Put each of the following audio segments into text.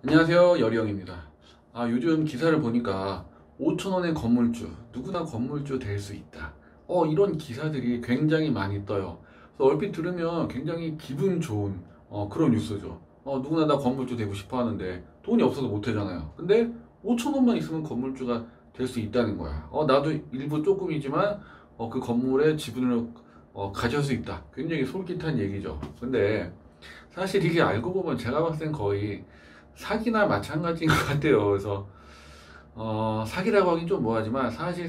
안녕하세요, 여리형입니다. 요즘 기사를 보니까 5천원의 건물주, 누구나 건물주 될 수 있다. 이런 기사들이 굉장히 많이 떠요. 그래서 얼핏 들으면 굉장히 기분 좋은 그런 뉴스죠. 누구나 다 건물주 되고 싶어 하는데 돈이 없어서 못 하잖아요. 근데 5천원만 있으면 건물주가 될 수 있다는 거야. 나도 일부 조금이지만 그 건물의 지분을 가질 수 있다. 굉장히 솔깃한 얘기죠. 근데 사실 이게 알고 보면 제가 봤을 땐 거의 사기나 마찬가지인 것 같아요. 그래서 사기라고 하긴 좀 뭐하지만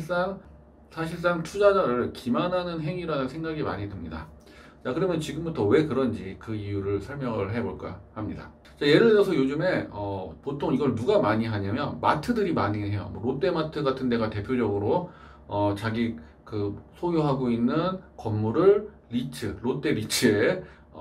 사실상 투자자를 기만하는 행위라는 생각이 많이 듭니다. 자, 그러면 지금부터 왜 그런지 그 이유를 설명을 해볼까 합니다. 자, 예를 들어서 요즘에 보통 이걸 누가 많이 하냐면 마트들이 많이 해요. 뭐 롯데마트 같은 데가 대표적으로 자기 그 소유하고 있는 건물을 롯데 리츠에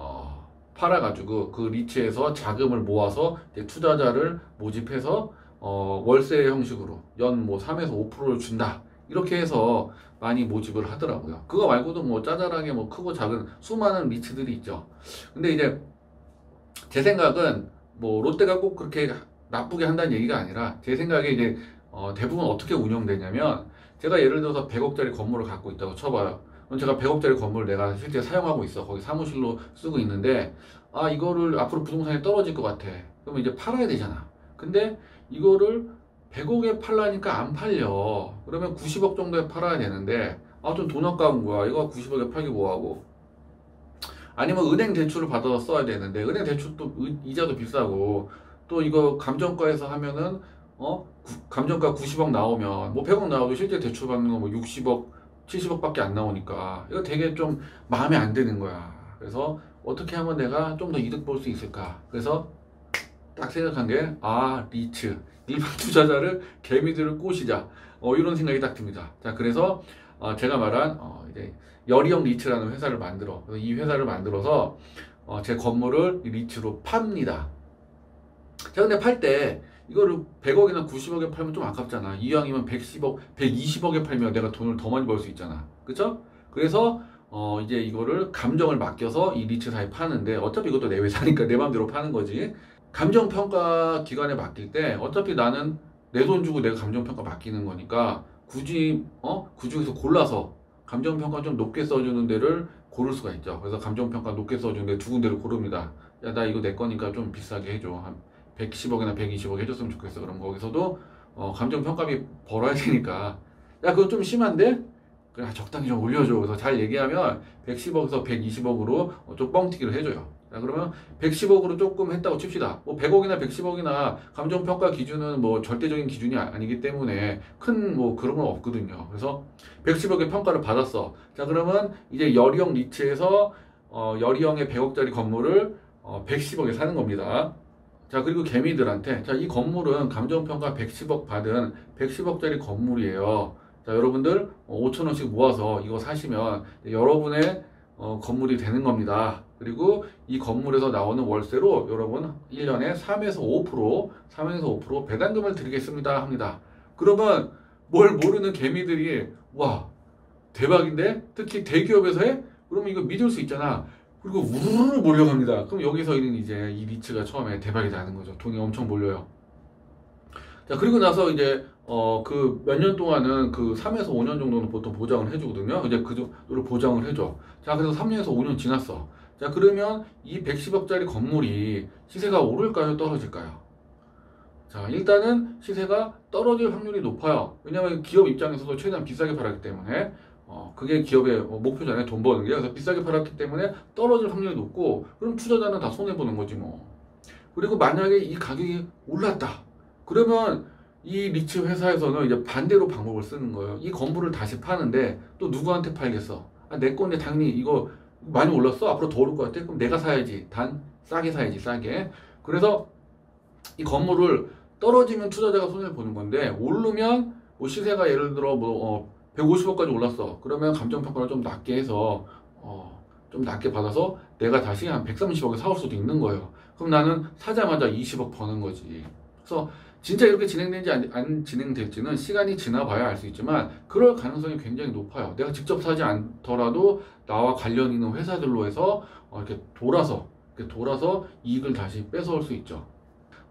팔아가지고 그 리츠에서 자금을 모아서 이제 투자자를 모집해서 월세 형식으로 연 뭐 3에서 5%를 준다. 이렇게 해서 많이 모집을 하더라고요. 그거 말고도 뭐 짜잘하게 뭐 크고 작은 수많은 리츠들이 있죠. 근데 이제 제 생각은 뭐 롯데가 꼭 그렇게 나쁘게 한다는 얘기가 아니라 제 생각에 이제 대부분 어떻게 운영되냐면 제가 예를 들어서 100억짜리 건물을 갖고 있다고 쳐봐요. 그럼 제가 100억짜리 건물을 내가 실제 사용하고 있어. 거기 사무실로 쓰고 있는데 이거를 앞으로 부동산이 떨어질 것 같아. 그러면 이제 팔아야 되잖아. 근데 이거를 100억에 팔라니까 안 팔려. 그러면 90억 정도에 팔아야 되는데 좀 돈 아까운 거야. 이거 90억에 팔기 뭐하고. 아니면 은행 대출을 받아서 써야 되는데 은행 대출도 이자도 비싸고 또 이거 감정가에서 하면은 감정가 90억 나오면 뭐 100억 나와도 실제 대출 받는 거 뭐 60억 70억밖에 안 나오니까 이거 되게 좀 마음에 안 드는 거야. 그래서 어떻게 하면 내가 좀 더 이득 볼 수 있을까. 그래서 딱 생각한 게 리츠 일반 투자자를 개미들을 꼬시자 이런 생각이 딱 듭니다. 자, 그래서 제가 말한 이제 여리형 리츠라는 회사를 이 회사를 만들어서 제 건물을 리츠로 팝니다. 자, 근데 팔 때 이거를 100억이나 90억에 팔면 좀 아깝잖아. 이왕이면 110억, 120억에 팔면 내가 돈을 더 많이 벌 수 있잖아. 그쵸? 그래서 이제 이거를 감정을 맡겨서 이 리츠사에 파는데 어차피 이것도 내 회사니까 내 맘대로 파는 거지. 감정평가 기관에 맡길 때 어차피 나는 내 돈 주고 내가 감정평가 맡기는 거니까 굳이 그 중에서 골라서 감정평가 좀 높게 써주는 데를 고를 수가 있죠. 그래서 감정평가 높게 써주는 데 두 군데를 고릅니다. 야, 나 이거 내 거니까 좀 비싸게 해줘. 한 110억이나 120억 해줬으면 좋겠어. 그럼 거기서도 감정평가비 벌어야 되니까 야, 그거 좀 심한데? 그래, 적당히 좀 올려줘. 그래서 잘 얘기하면 110억에서 120억으로 좀 뻥튀기를 해줘요. 자, 그러면 110억으로 조금 했다고 칩시다. 뭐 100억이나 110억이나 감정평가 기준은 뭐 절대적인 기준이 아니기 때문에 큰 뭐 그런 건 없거든요. 그래서 110억의 평가를 받았어. 자, 그러면 이제 여리형 리츠에서 여리형의 100억짜리 건물을 110억에 사는 겁니다. 자, 그리고 개미들한테 자, 이 건물은 감정평가 110억 받은 110억짜리 건물이에요. 자, 여러분들 5천원씩 모아서 이거 사시면 여러분의 건물이 되는 겁니다. 그리고 이 건물에서 나오는 월세로 여러분 1년에 3에서 5% 배당금을 드리겠습니다 합니다. 그러면 뭘 모르는 개미들이 와, 대박인데? 특히 대기업에서 해? 그러면 이거 믿을 수 있잖아. 그리고 우르르 몰려갑니다. 그럼 여기서는 이제 이 리츠가 처음에 대박이 나는 거죠. 돈이 엄청 몰려요. 자, 그리고 나서 이제 그 몇 년 동안은 그 3에서 5년 정도는 보통 보장을 해주거든요. 이제 그 정도를 보장을 해줘. 자, 그래서 3년에서 5년 지났어. 자, 그러면 이 110억짜리 건물이 시세가 오를까요? 떨어질까요? 자, 일단은 시세가 떨어질 확률이 높아요. 왜냐하면 기업 입장에서도 최대한 비싸게 팔았기 때문에 그게 기업의 목표잖아요. 돈 버는 게. 그래서 비싸게 팔았기 때문에 떨어질 확률이 높고 그럼 투자자는 다 손해보는 거지 뭐. 그리고 만약에 이 가격이 올랐다. 그러면 이 리츠 회사에서는 이제 반대로 방법을 쓰는 거예요. 이 건물을 다시 파는데 또 누구한테 팔겠어? 내 건데 당연히 이거 많이 올랐어? 앞으로 더 오를 것 같아? 그럼 내가 사야지. 싸게 사야지, 싸게. 그래서 이 건물을 떨어지면 투자자가 손해를 보는 건데 오르면 뭐 시세가 예를 들어 뭐 150억까지 올랐어. 그러면 감정평가를 좀 낮게 해서 좀 낮게 받아서 내가 다시 한 130억에 사올 수도 있는 거예요. 그럼 나는 사자마자 20억 버는 거지. 그래서 진짜 이렇게 진행되는지 안 진행될지는 시간이 지나봐야 알 수 있지만 그럴 가능성이 굉장히 높아요. 내가 직접 사지 않더라도 나와 관련 있는 회사들로 해서 이렇게 돌아서 이익을 다시 뺏어올 수 있죠.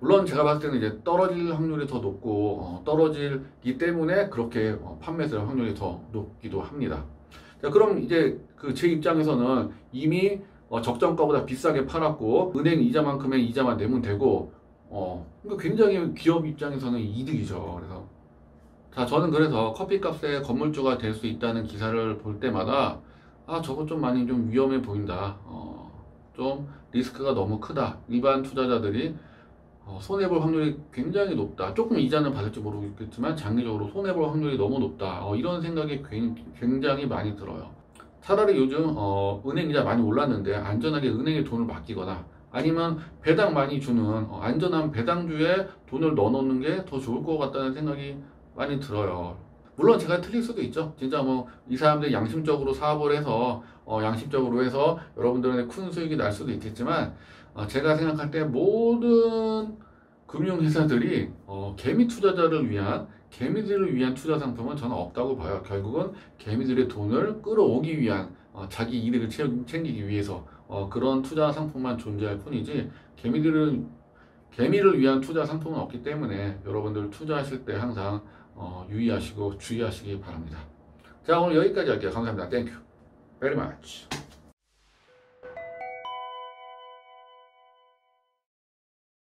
물론 제가 봤을 때는 이제 떨어질 확률이 더 높고 떨어지기 때문에 그렇게 판매될 확률이 더 높기도 합니다. 자, 그럼 이제 그 제 입장에서는 이미 적정가보다 비싸게 팔았고 은행 이자만큼의 이자만 내면 되고 그러니까 굉장히 기업 입장에서는 이득이죠. 그래서 자, 저는 그래서 커피값에 건물주가 될 수 있다는 기사를 볼 때마다 저거 좀 많이 좀 위험해 보인다. 좀 리스크가 너무 크다. 일반 투자자들이 손해볼 확률이 굉장히 높다. 조금 이자는 받을지 모르겠지만 장기적으로 손해볼 확률이 너무 높다. 이런 생각이 굉장히 많이 들어요. 차라리 요즘 은행 이자 많이 올랐는데 안전하게 은행에 돈을 맡기거나 아니면 배당 많이 주는 안전한 배당주에 돈을 넣어놓는 게 더 좋을 것 같다는 생각이 많이 들어요. 물론 제가 틀릴 수도 있죠. 진짜 뭐 이 사람들이 양심적으로 사업을 해서 양심적으로 해서 여러분들한테 큰 수익이 날 수도 있겠지만 제가 생각할 때 모든 금융회사들이 개미 투자자를 위한 개미들을 위한 투자 상품은 저는 없다고 봐요. 결국은 개미들의 돈을 끌어오기 위한 자기 이득을 챙기기 위해서 그런 투자 상품만 존재할 뿐이지 개미를 위한 투자 상품은 없기 때문에 여러분들 투자하실 때 항상 유의하시고 주의하시기 바랍니다. 자, 오늘 여기까지 할게요. 감사합니다. Thank you very much.